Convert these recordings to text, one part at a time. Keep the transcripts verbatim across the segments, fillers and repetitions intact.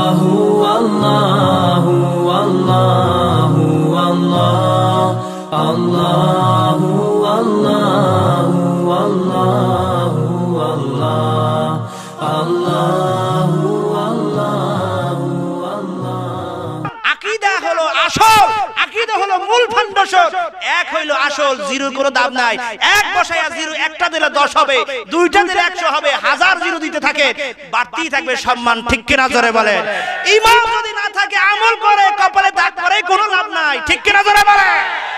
এক হইল আসল, জিরো কোনো দাম নাই। এক বসায়া জিরো একটা দিলে দশ হবে, দুইটা দিলে একশো হবে, হাজার জিরো দিতে থাকে, বাড়তি থাকবে সম্মান। ঠিক কিনা জোরে বলে? ঈমান যদি না থাকে, আমল করে কপালে দাগ পড়ে কোনো লাভ নাই। ঠিক কিনা জোরে বলে?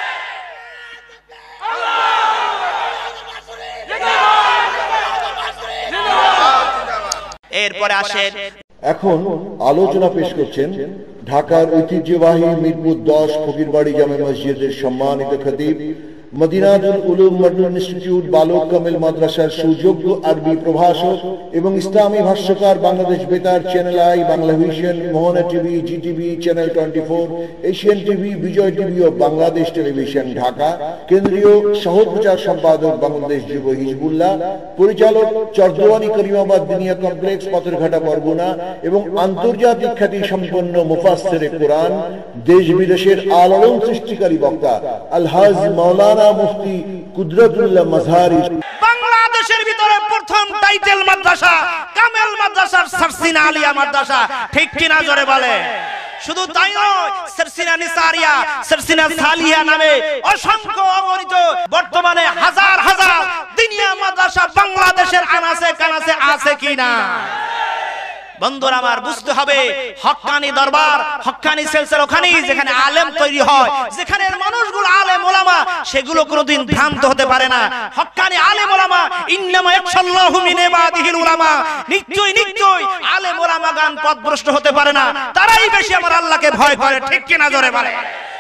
এরপরে আসেন, এখন আলোচনা পেশ করছেন ঢাকার ঐতিহ্যবাহী মিরপুর দশ ফকিরবাড়ি জামে মসজিদের সম্মানিত খতিব, মদিনাতুল উলুম মডার্ন ইনস্টিটিউট বালক কামিল মাদ্রাসার সুযোগ্য আরবি প্রভাষক এবং ইসলামী ভাষ্যকার, Bangladesh Betar, channel I, Bangla vision, Mohona TV, Zee TV, channel twenty four, Asian TV, Bijoy TV ও বাংলাদেশ টেলিভিশন ঢাকা, কেন্দ্রীয় সহপ্রচার সম্পাদক বাংলাদেশ যুব হিজবুল্লাহ, পরিচালক চরদোয়ানি করিমাবাদ দিনিয়া কমপ্লেক্স, পাথরঘাটা, বরগুনা এবং আন্তর্জাতিক খ্যাতি সম্পন্ন মুফাসসিরে কোরআন, দেশ বিদেশের আলোড়ন সৃষ্টিকারী বক্তা আলহাজ মাওলানা মুফতি কুদরতুল্লাহ মাজহারি। বাংলাদেশের ভিতরে প্রথম টাইটেল মাদ্রাসা কামেল মাদ্রাসার সারসিনা আলিয়া মাদ্রাসা। ঠিক কিনা জোরে বলে? শুধু তাই নয়, সারসিনা নিসারিয়া, সারসিনা সালিহা নামে অসংখ্য অগণিত বর্তমানে হাজার হাজার দিনিয়া মাদ্রাসা বাংলাদেশের আনাসে কানাসে আছে কিনা? বন্ধুরা আমার, বুঝতে হবে হক্কানি দরবার, হক্কানি সিলসিলা ওখানেই যেখানে আলেম তৈরি হয়, যেখানে মানুষগুলো আলেম ওলামা, সেগুলো কোনোদিন ভ্রান্ত হতে পারে না। হক্কানি আলেম ওলামা, ইন্নামা ইয়াখশাল্লাহু মিন ইবাদিহিল উলামা, নিশ্চয়ই নিশ্চয়ই আলেম ওলামা গান পথভ্রষ্ট হতে পারে না, তারাই বেশি আমার আল্লাহকে ভয় করে। ঠিক কিনা জোরে বলে?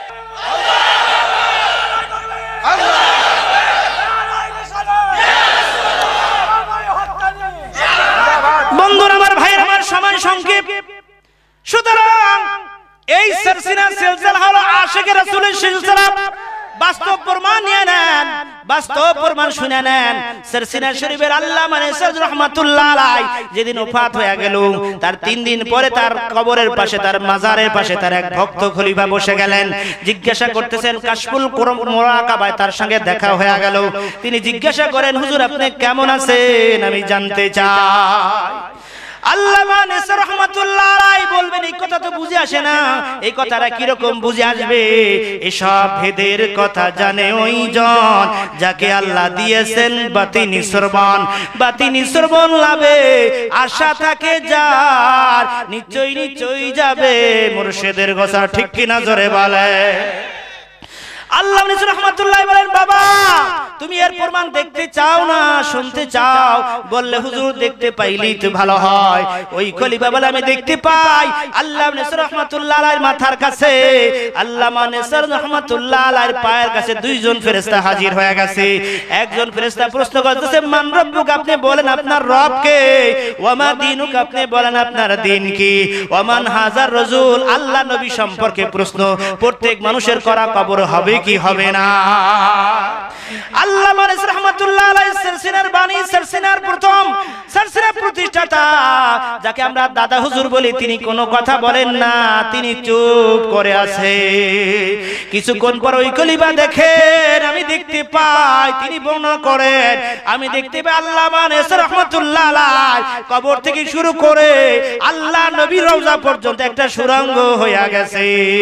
বন্ধুরা আমার, ভাইয়ের আমার, সময় সংক্ষেপ, সুতরাং এই সারসিনা সিলসিলা হলো আশিক রাসূলের সিলসিলা। বাস্তব প্রমাণ নিয়ে নেন, বাস্তব প্রমাণ শুনে নেন। সারসিনা শরীফের আল্লামা নেসার রাহমাতুল্লাহ আলাইহি যেদিন ওফাত হয়ে গেল, তার তিন দিন পরে তার কবরের পাশে, তার মাজারের পাশে তার এক ভক্ত খলিফা বসে গেলেন। জিজ্ঞাসা করতেছেন, কাশফুল মুরাকাবায় তার সঙ্গে দেখা হয়ে গেল। তিনি জিজ্ঞাসা করেন, হুজুর আপনি কেমন আছেন, আমি জানতে চাই। আল্লামা নেসার রাহমাতুল্লাহ আলাইহি বলবেন, এই কথা তো বুঝে আসে না। এই কথাটা কি রকম বুঝে আসবে? এসব ভেদের কথা জানে ওই জন যাকে আল্লাহ দিয়েছেন বাতিনি সরবান। বাতিনি সরবান লাভে আশা থাকে যার, নিশ্চয়ই নিশ্চয়ই যাবে মুর্শিদের গোসা। ঠিক কিনা জোরে বলে? আল্লাহ নেসার রাহমাতুল্লাহ বলেন, বাবা তুমি এর প্রমাণ দেখতে চাও না শুনতে চাও? বললে, হুজুর দেখতে পাইলেই তো ভালো হয়। ওই খলিফা বলে, আমি দেখতে পাই। আল্লাহ নেসার রাহমাতুল্লাহ আলাইহির মাথার কাছে, আল্লামা নেসার রাহমাতুল্লাহ আলাইহির পায়ের কাছে দুইজন ফেরেশতা হাজির হয়ে গেছে। একজন ফেরেশতা প্রশ্ন করতেছে, মান রব্বুক, আপনি বলেন আপনার রব কে? ওয়া মা দীনুক, আপনি বলেন আপনার দ্বীন কি? ওয়া মান হাজার রাসূল, আল্লাহ নবী সম্পর্কে প্রশ্ন প্রত্যেক মানুষের করা কবর হবে কি হবে না? আল্লামা নেসার রাহমাতুল্লাহ আলাইহি সারসিনার বাণী, সারসিনার প্রথম সারসিনার প্রতিষ্ঠাতা, যাকে আমরা দাদা হুজুর বলি, তিনি কোনো কথা বলেন না, তিনি চুপ করে আছে। কিছুক্ষণ পর ওই খলিফা দেখেন, আমি দেখতে পাই, তিনি বর্ণনা করেন, আমি দেখতে পাই আল্লামা নেসার রাহমাতুল্লাহ আলাইহি কবর থেকে শুরু করে আল্লাহ নবীর রওজা পর্যন্ত একটা সুড়ঙ্গ হয়ে গেছে।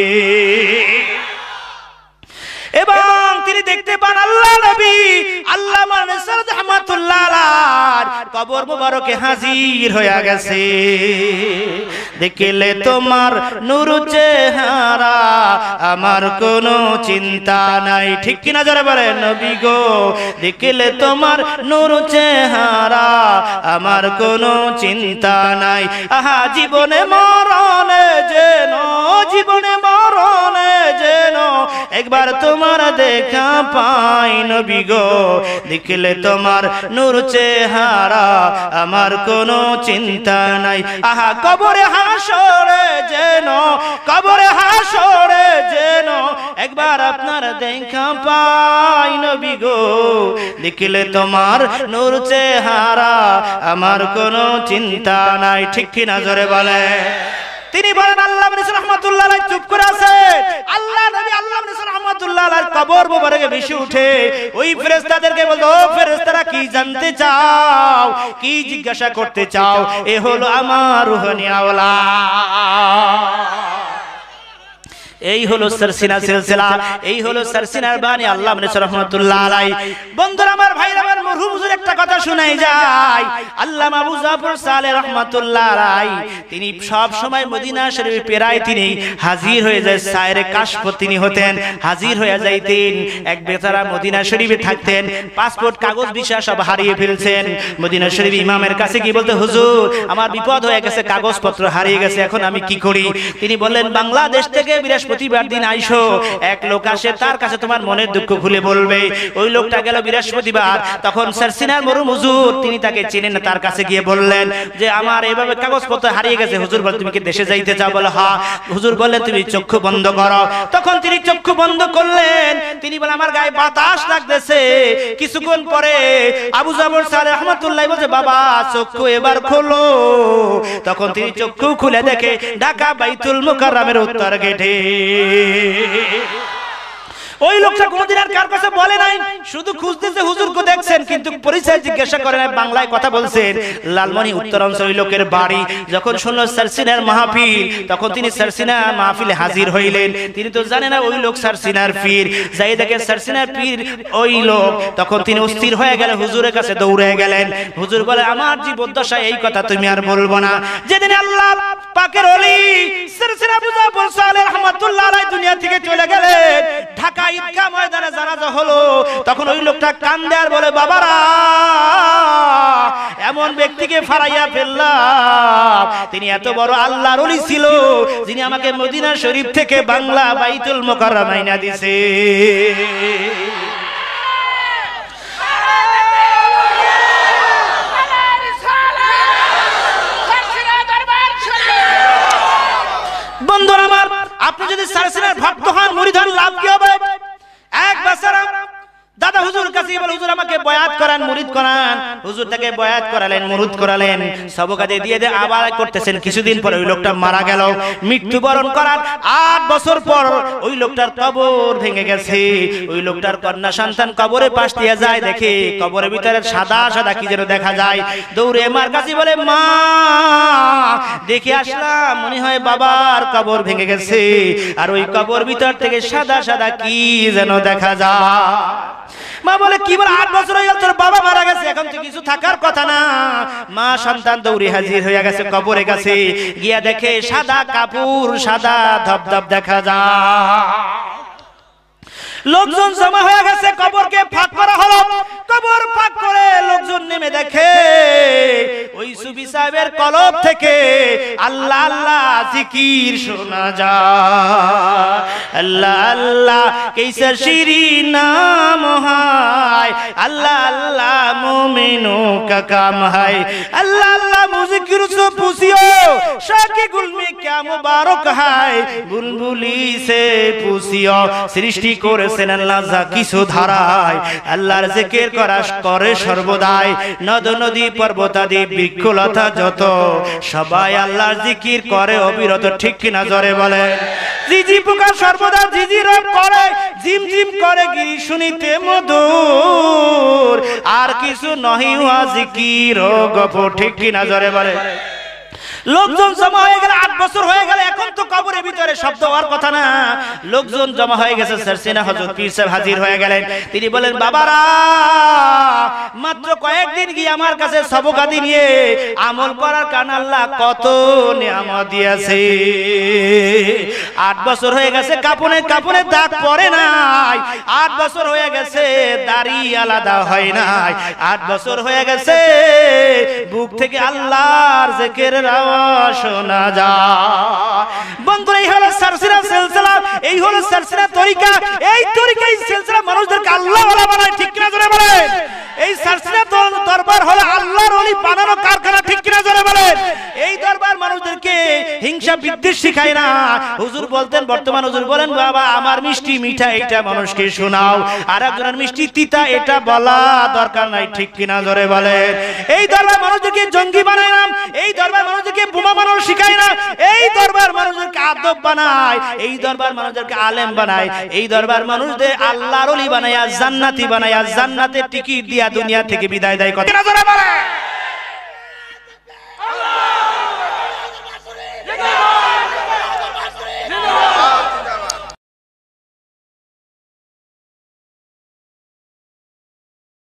এবং তিনি দেখতে পান আল্লাহ নবী আল্লামা নেসার রাহমাতুল্লাহ আলাইহির কবর মোবারকে হাজির হয়ে গেছে। দেখলে তোমার নূর চেহারা আমার কোনো চিন্তা নাই। ঠিক কিনা জোরে বলেন? নবী গো, দেখলে তোমার নূর চেহারা আমার কোনো চিন্তা নাই। আহা জীবনে মরণে যেন, জীবনে মরণে যেন একবার তোমার দেখা পাই। নবী গো, দেখলে তোমার নূর চেহারা আমার কোনো চিন্তা নাই। আহা কবরে হাসরে যেন, কবরে হাসরে যেন একবার আপনার দেখা পাই। নবী গো, দেখলে তোমার নূর চেহারা আমার কোনো চিন্তা নাই। ঠিক কিনা জোরে বলে? তিনি আলাইহি চুপ করে আছে। আল্লাহ নবী আল্লাহ রাহমাতুল্লাহ আলাইহি কবর মোবারকে ভেসে উঠে ওই ফেরেশতাদেরকে বলতো, ও ফেরেশতারা কি জানতে চাও, কি জিজ্ঞাসা করতে চাও? এ হলো আমার রূহানি আওলাদ। এই হলো সারসিনা সিলসিলা, এই হলো সারসিনার বাণী আল্লাহ রাহমাতুল্লাহ আলাইহি। বন্ধুরা আমার, ভাইরা আমার, মরহুম হুজুর একটা কথা শোনাই যায়। আল্লামা আবু জাফর সালেহ রাহমাতুল্লাহ আলাইহি তিনি সব সময় মদিনা শরীফে পেরায় তিনি হাজির হয়ে যায়। সায়রে কাশফ তিনি হতেন, হাজির হয়ে যাইতেন। এক বেচারা মদিনা শরীফে থাকতেন, পাসপোর্ট কাগজ ভিসা সব হারিয়ে ফেলছেন। মদিনা শরীফ ইমামের কাছে কি বলতে, হুজুর আমার বিপদ হয়ে গেছে, কাগজপত্র হারিয়ে গেছে, এখন আমি কি করি? তিনি বললেন, বাংলাদেশ থেকে বৃহস্পতিবার দিন আইসো, এক লোক আসে, তার কাছে তোমার মনের দুঃখ খুলে বলবে। ওই লোকটা গেল বৃহস্পতিবার, তখন সারসিনার মরহুম হুজুর তিনি তাকে চেনেন না, তার কাছে গিয়ে বললেন যে আমার এইভাবে কাগজপত্র হারিয়ে গেছে। হুজুর বলে, তুমি কি দেশে যাইতে চাও? বলে হ্যাঁ। হুজুর বললেন, তুমি চক্ষু বন্ধ করো। তখন তিনি চক্ষু বন্ধ করলেন। তিনি বলে, আমার গায়ে বাতাস লাগতেছে। কিছুক্ষণ পরে আবু জাফর সালেহ রাহমাতুল্লাহ বলছে, বাবা চক্ষু এবার খোলো। তখন তিনি চক্ষু খুলে দেখে ঢাকা বাইতুল মুকাররমের উত্তর গেটে। ওই লোকটা কোনদিন আর কার কাছে বলে নাই, শুধু খুঁজতেছে হুজুরকে দেখছেন, কিন্তু পরিচয় জিজ্ঞাসা করে না, বাংলায় কথা বলছেন। লালমনি উত্তরাঞ্চল লোকের বাড়ি। যখন শুনল সারসিনার মাহফিল, তখন তিনি সারসিনার মাহফিলে হাজির হইলেন। তিনি তো জানেন না ওই লোক সারসিনার পীর। যাই দেখে সারসিনার পীর ওই লোক, তখন তিনি অস্থির হয়ে গেলেন, হুজুরের কাছে দৌড়ে গেলেন। হুজুর বলে, আমার জীবদ্দশায় এই কথা তুমি আর বলবো না। যেদিন আল্লাহ পাকের ওলি সারসিনা আবু জাফর সালেহ রাহমাতুল্লাহ আলাইহি দুনিয়া থেকে চলে গেলেন, ঢাকা ঈদগাহ ময়দানে জানাজা হলো, তখন ওই লোকটা কান্দে আর বলে, বাবারা এমন ব্যক্তিকে ফারাইয়া ফেললাম, তিনি এত বড় আল্লাহর ওলি ছিল, যিনি আমাকে মদিনা শরীফ থেকে বাংলা বাইতুল মুকাররম আইনা দিয়েছে। বন্ধুরা আমার, আপনি যদি সারসিনার ভক্ত হন, মুরিদ হন, লাভ কি হবে? এক বছর দাদা হুজুর কাছে বলে, হুজুর আমাকে বয়াত করান, মুরিদ করান। হুজুর তাকে বয়াত করালেন, মুরিদ করালেন, সবকাদে দিয়ে দিয়ে আবার করতেছেন। কিছুদিন পরে ওই লোকটা মারা গেল। মৃত্যুবরণ করার আট বছর পর ওই লোকটার কবর ভেঙে গেছে। ওই লোকটার কন্যা সন্তান কবরের পাশ দিয়ে যায়, দেখে কবরের ভিতরে সাদা সাদা কি যেন দেখা যায়। দৌড়ে মার কাছে বলে, মা দেখে আসলাম, মনে হয় বাবার কবর ভেঙে গেছে, আর ওই কবর ভিতর থেকে সাদা সাদা কি যেন দেখা যায়। মা বলে, কি বলে, আট বছর হয়ে গেল তোর বাবা মারা গেছে, এখন তো কিছু থাকার কথা না। মা সন্তান দৌড়ে হাজির হয়ে গেছে কবরে গেছে, গিয়া দেখে সাদা কাপড়, সাদা ধবধব দেখা যায়। লোকজন জমা হয়ে গেছে, কবরকে ফাঁক করা হলো। কবর ফাঁক করে লোকজন নেমে দেখে ওই সুফি সাহেবের কলব থেকে আল্লাহ আল্লাহ জিকির শোনা যায়। আল্লাহ আল্লাহ कैसा शीरी नाम है, अल्लाह अल्लाह मोमिनों का काम है। अल्लाह अल्लाह मुज़िकिर से पूछियो, शाकी गुल में क्या मुबारक है, बुलबुली से पूछियो, सृष्टि করেছেন আল্লাহ যা কিছু ধারায়। আল্লাহর জিকির করা করে সর্বদাই, নদ নদী পর্বতাদি বৃক্ষলতা যত, সবাই আল্লাহর জিকির করে অবিরত। ঠিক কিনা জোরে বলে? জিজি পোকা সর্বদা জিজির করে, জিম জিম করে গিরি শুনিতে মধুর, আর কিছু নহি ওয়া জিকির গপ। ঠিক কিনা জোরে বলে? লোকজন জমা হয়ে গেলে, আট বছর হয়ে গেলে, এখন তো কবরের ভিতরে শব্দ হওয়ার কথা না। লোকজন জমা হয়ে গেছে, সারসিনা হযরত পীর সাহেব হাজির হয়ে গেলেন। তিনি বলেন, বাবারা মাত্র কয়েকদিন গিয়ে আমার কাছে সবকাদি নিয়ে আমল করার কারণে আল্লাহ কত নিয়ামত দিয়েছে। আট বছর হয়ে গেছে, কাপনে কাপনে দাগ পড়ে নাই। আট বছর হয়ে গেছে, দাড়ি আলাদা হয় নাই। আট বছর হয়ে গেছে, বুক থেকে আল্লাহর জিকিরের আওয়াজ শোনা যায়। বন্ধুরা, এই হলো সারসিনা সিলসিলা, এই হলো সারসিনা তরিকা। এই তরিকা, এই সিলসিলা মানুষদেরকে আল্লাহ ওয়ালা বানায়। ঠিক কিনা জোরে বলেন? এই সারসিনা দরবার হলো আল্লাহর ওলি বানানো কারখানা। ঠিক কিনা জোরে বলেন? এই দরবার মানুষদেরকে হিংসা বিদ্বেষ শিখায় না। হুজুর বলতেন, বর্তমান হুজুর বলেন, বাবা আমার মিষ্টি মিঠা এটা মানুষকে শোনাও, আর একজনের মিষ্টি তিতা এটা বলা দরকার নাই। ঠিক কিনা জোরে বলেন? এই দরবার মানুষদেরকে জঙ্গি বানায় না। এই দরবার মানুষদেরকে বোমা বানানো শিখায় না। এই দরবার মানুষদেরকে আদব বানায়, এই দরবার মানুষদেরকে আলেম বানায়, এই দরবার মানুষদের আল্লাহর ওলি বানায়, জান্নাতি বানায়, জান্নাতের টিকিট দিয়া দুনিয়া থেকে বিদায় দেয়। কথা না জোরে বলে।